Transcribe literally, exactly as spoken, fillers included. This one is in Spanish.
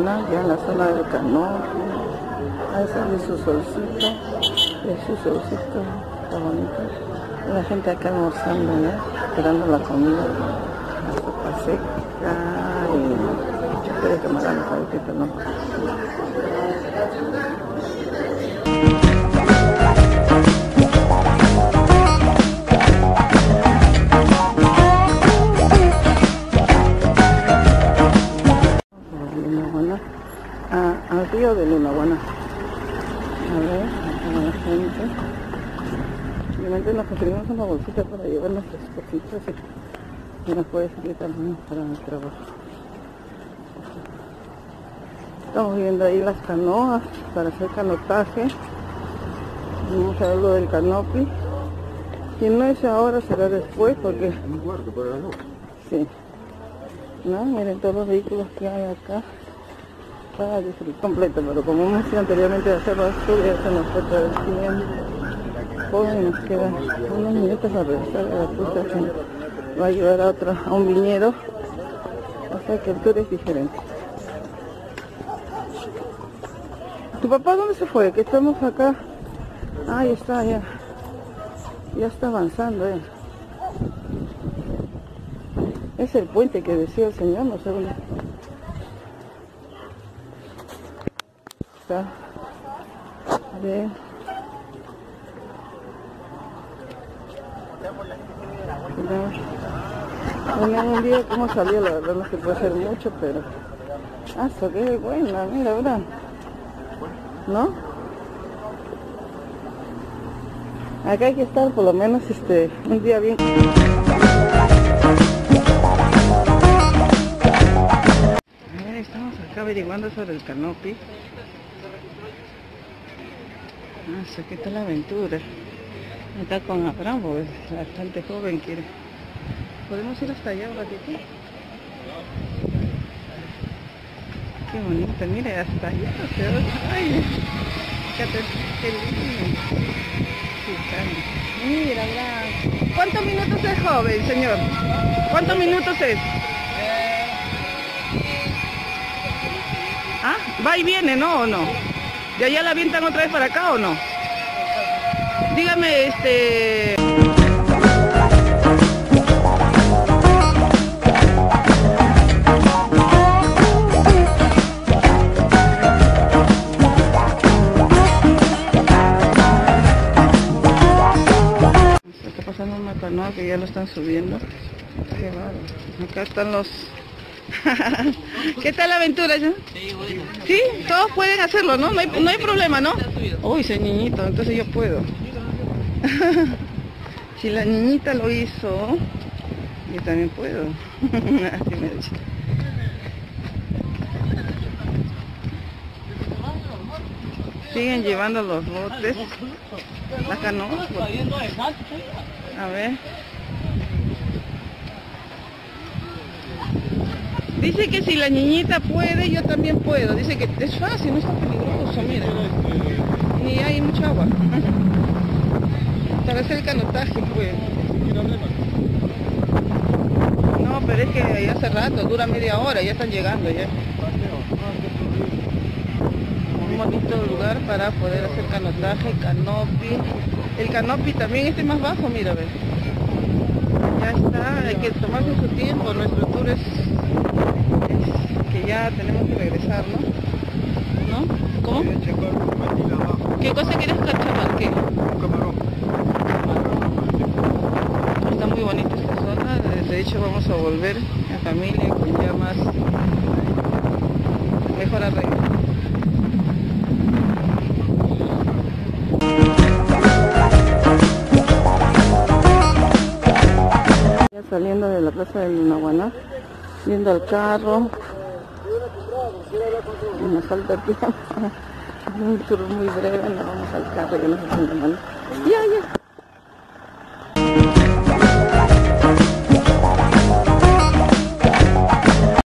Naguaná, ya en la zona del canopy. Ahí sale su solcito, es su solcito, está bonito. La gente acá almorzando, ¿no? Esperando la comida, la sopa seca y chupe de camarón, ¿sabes? ¿No? Al río de Lunahuaná. A ver, acá la gente. Obviamente nos conseguimos una bolsita para llevar nuestras cositas y nos puede servir también para el trabajo. Estamos viendo ahí las canoas para hacer canotaje. Vamos a ver lo del canopy. Si no es ahora, será después porque... Un cuarto para la noche. Sí. No, miren todos los vehículos que hay acá. Para disfrutar completo, pero como hemos sido anteriormente de hacer la ya se nos fue todo el tiempo. Hoy nos quedan unos minutos a regresar a la ruta que va a llevar a otro, a un viñedo. O sea que el tour es diferente. ¿Tu papá dónde se fue? Que estamos acá. Ah, ahí está, ya. Ya está avanzando, eh. Es el puente que decía el señor, no sé dónde. Está de bueno, un día como salió, la verdad no se puede hacer mucho, pero ah, eso qué buena, mira, ¿verdad? ¿No? Acá hay que estar por lo menos este un día bien. A ver, estamos acá averiguando sobre el canopy. Ah, ¿qué tal la aventura? Está con Abraham, pues bastante joven quiere. ¿Podemos ir hasta allá un ratito? Qué bonito, mire, hasta allá. Ay, fíjate, qué lindo. Mira, Abraham. ¿Cuántos minutos es joven, señor? ¿Cuántos minutos es? Ah, va y viene, ¿no? ¿O no? ¿De allá la avientan otra vez para acá o no? Dígame, este... Se está pasando una canoa que ya lo están subiendo. Qué raro. Acá están los... ¿Qué tal la aventura? ¿Ya? Sí, bueno. Sí, todos pueden hacerlo, ¿no? No hay, no hay problema, ¿no? Uy, ese niñito, entonces yo puedo. Si la niñita lo hizo, yo también puedo. Así me dice. Siguen llevando los botes, las canoas. A ver. Dice que si la niñita puede, yo también puedo. Dice que es fácil, no es tan peligroso, mira. Y hay mucha agua. Para hacer el canotaje, pues. No, pero es que ya hace rato, dura media hora, ya están llegando ya. Un bonito lugar para poder hacer canotaje, canopy. El canopy también este más bajo, mira, a ver. Ya está, hay que tomarse su tiempo, nuestro tour es... que ya tenemos que regresar, ¿no? ¿No? ¿Cómo? ¿Qué cosa quieres cachar? ¿Qué? Un camarón. Está muy bonita esta zona, de hecho vamos a volver en familia con ya más mejor arreglo. Ya saliendo de la plaza del Lunahuaná, viendo al carro. Y nos falta el tiempo. Un tour muy breve, nos vamos al carro que nos están llamando. Ya, ya.